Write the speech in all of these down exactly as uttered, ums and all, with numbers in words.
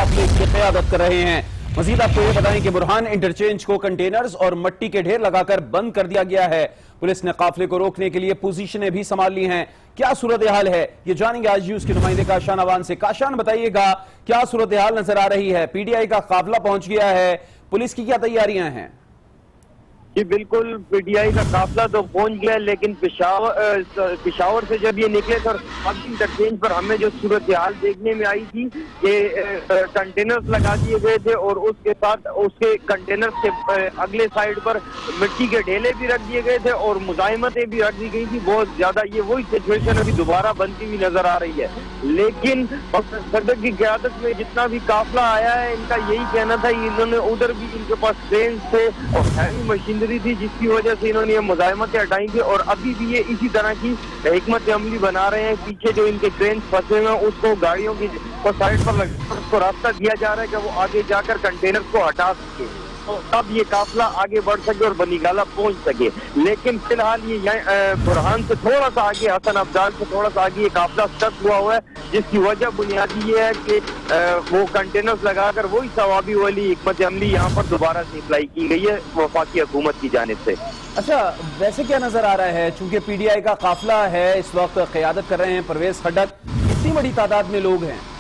काफिले की क़यादत कर रहे हैं। मजीद आपको ये बताएं कि बुरहान इंटरचेंज को कंटेनर्स और मिट्टी के ढेर लगाकर बंद कर दिया गया है। पुलिस ने काफिले को रोकने के लिए पोजीशनें भी संभाल ली हैं। क्या सूरत हाल है, ये जानेंगे आज न्यूज के नुमाइंदे काशान अवान से। काशान, बताइएगा क्या सूरत हाल नजर आ रही है? पीटीआई का काफिला पहुंच गया है, पुलिस की क्या तैयारियां हैं? जी बिल्कुल, पीटीआई का काफिला तो पहुंच गया, लेकिन पेशावर पेशावर से जब ये निकले तो इंटरचेंज पर हमें जो सूरत हाल देखने में आई थी कि कंटेनर्स लगा दिए गए थे और उसके साथ उसके कंटेनर्स के अगले साइड पर मिट्टी के ढेले भी रख दिए गए थे और मुजाहिमतें भी रख दी गई थी बहुत ज्यादा। ये वही सिचुएशन अभी दोबारा बनती हुई नजर आ रही है। लेकिन सदर की क़यादत में जितना भी काफिला आया है, इनका यही कहना था, इन्होंने उधर भी इनके पास ट्रेन थे और हैवी मशीन थी जिसकी वजह से इन्होंने ये मुजाहिमतें हटाई थी और अभी भी ये इसी तरह की हिकमत अमली बना रहे हैं। पीछे जो इनके ट्रेन फंसे हुए हैं उसको गाड़ियों की को साइड पर लग उसको रास्ता दिया जा रहा है कि वो आगे जाकर कंटेनर को हटा सके, तो तब ये काफिला आगे बढ़ सके और बनीगाला पहुंच सके। लेकिन फिलहाल ये बुरहान से थोड़ा सा आगे, हसन अब्दाल से थोड़ा सा आगे ये काफिला स्टक हुआ हुआ है, जिसकी वजह बुनियादी ये है कि वो कंटेनर्स लगाकर वही सवाबी वाली हिकमत अमली यहाँ पर दोबारा से अप्लाई की गई है वफाकी हुकूमत की जानिब से। अच्छा, वैसे क्या नजर आ रहा है, चूंकि पीटीआई का काफिला है, इस वक्त क़यादत कर रहे हैं परवेज खड्डक, कितनी बड़ी तादाद में लोग हैं?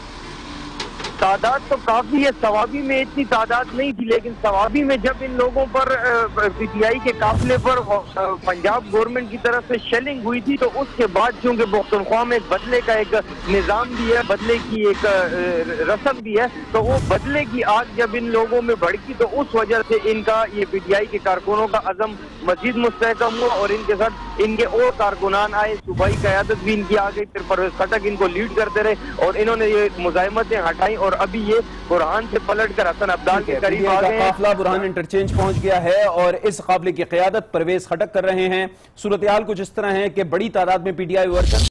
तादाद तो काफी है, सवाबी में इतनी तादाद नहीं थी, लेकिन सवाबी में जब इन लोगों पर पीटीआई के काफिले पर पंजाब गवर्नमेंट की तरफ से शेलिंग हुई थी, तो उसके बाद चूंकि पुख्तनख्वा में एक बदले का एक निजाम भी है, बदले की एक रस्म भी है, तो वो बदले की आग जब इन लोगों में भड़की तो उस वजह से इनका ये पीटीआई के कारकुनों का अज़म मजीद मुस्तहकम हुआ और इनके साथ इनके और कारकुनान आए, सूबाई क़यादत भी इनकी आ गई, फिर परवेज खड्डक इनको लीड करते रहे और इन्होंने ये मुजाहिमतें हटाई और अभी ये बुरहान से पलट कर हसन अब्दाल के करीब आ गए। काफिला बुरहान इंटरचेंज पहुंच गया है और इस काफिले की क़यादत परवेज खड्डक कर रहे हैं। सूरत हाल कुछ इस तरह है कि बड़ी तादाद में पीटीआई वर्कर